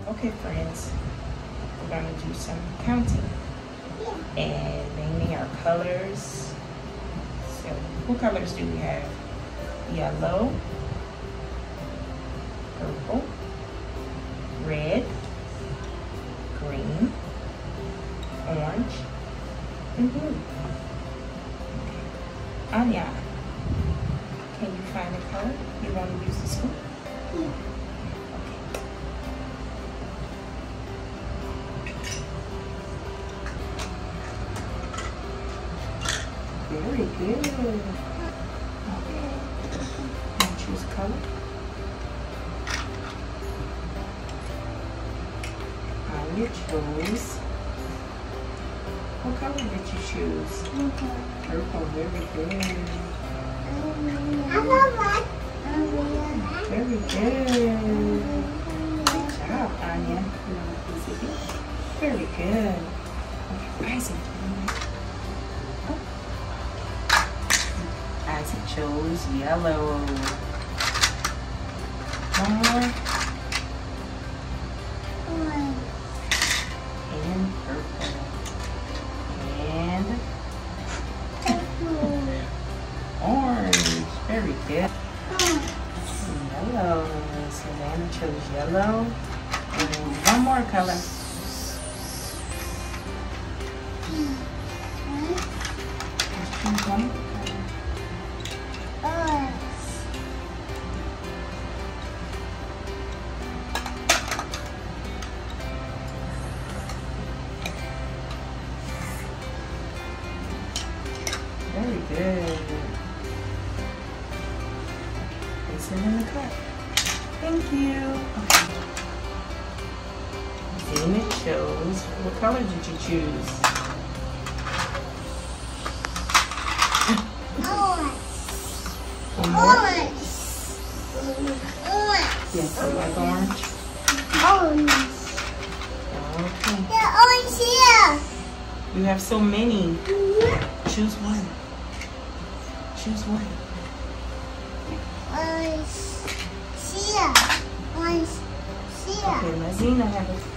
Okay, friends, we're gonna do some counting and naming our colors. So, what colors do we have? Yellow, purple, red, green, orange, and blue. Okay. Anya, can you find a color you want to use the scoop? Yeah. Very good. Okay. Now choose a color. You chose. What color did you choose? Purple. Very good. Very good. Good job, Anya. Very good. Okay, Isaac. Isaac chose yellow. One more. And purple. And orange. Very good. Yellow. Savannah chose yellow. And one more color. Just choose one more color. Very good. Place it in the cup. Thank you. Okay. Zena chose. What color did you choose? One more? Yes, you like orange? Okay. Orange here. You have so many. Choose one. Choose one. Orange here. Orange here. Okay, let Zena have it.